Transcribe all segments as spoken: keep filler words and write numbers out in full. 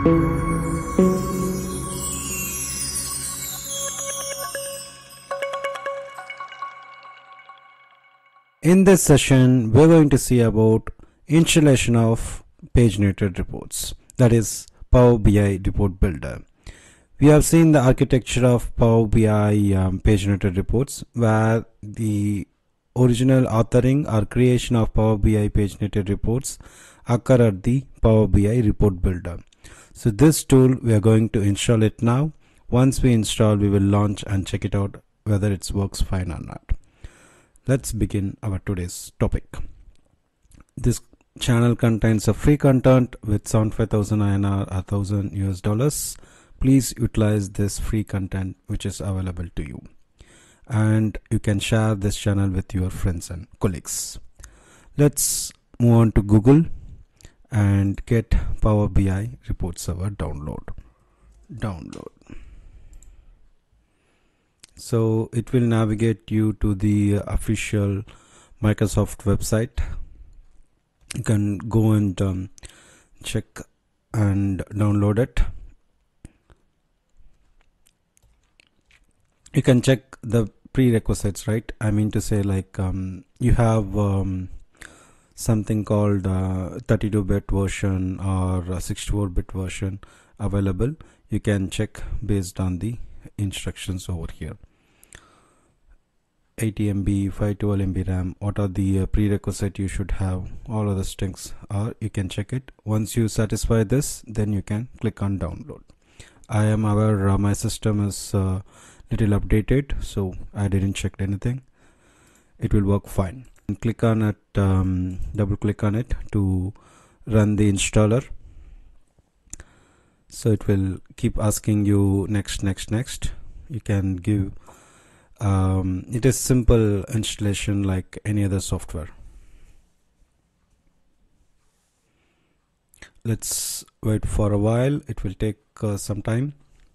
In this session, we're going to see about installation of paginated reports, that is Power B I Report Builder. We have seen the architecture of Power B I um, paginated reports, where the original authoring or creation of Power B I paginated reports occur at the Power B I Report Builder. So this tool, we are going to install it now. Once we install, we will launch and check it out whether it works fine or not. Let's begin our today's topic. This channel contains a free content with seventy-five thousand I N R or one thousand U S dollars. Please utilize this free content which is available to you. And you can share this channel with your friends and colleagues. Let's move on to Google and get Power B I Report Server download. Download. So it will navigate you to the official Microsoft website. You can go and um, check and download it. You can check the prerequisites, right? I mean to say, like um, you have um, something called uh, thirty-two bit version or sixty-four bit version available. You can check based on the instructions over here. eighty M B, five twelve M B RAM, what are the uh, prerequisite you should have, all of the things are, you can check it. Once you satisfy this, then you can click on download. I am aware uh, my system is uh, little updated, so I didn't check anything. It will work fine. And click on it, um, double click on it to run the installer. So it will keep asking you next, next, next. You can give Um, it is simple installation like any other software. Let's wait for a while. It will take uh, some time.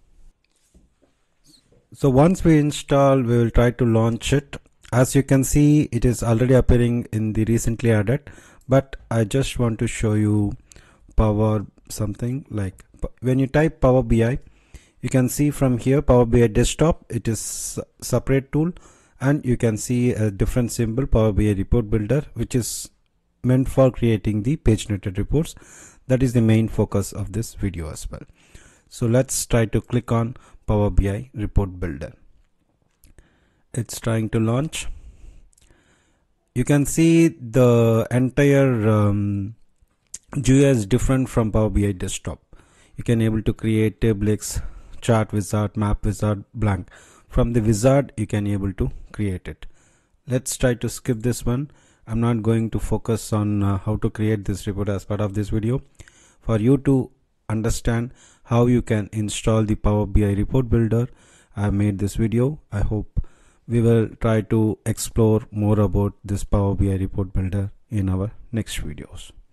So once we install, we will try to launch it. As you can see, it is already appearing in the recently added, but I just want to show you Power something like when you type Power B I, you can see from here Power B I Desktop, it is separate tool, and you can see a different symbol, Power B I Report Builder, which is meant for creating the paginated reports. That is the main focus of this video as well. So let's try to click on Power B I Report Builder. It's trying to launch. You can see the entire um, G U I is different from Power B I Desktop. You can able to create tables, chart wizard, map wizard, blank. From the wizard you can able to create it. Let's try to skip this one. I'm not going to focus on uh, how to create this report as part of this video. For you to understand how you can install the Power B I Report Builder, I have made this video. I hope we will try to explore more about this Power B I Report Builder in our next videos.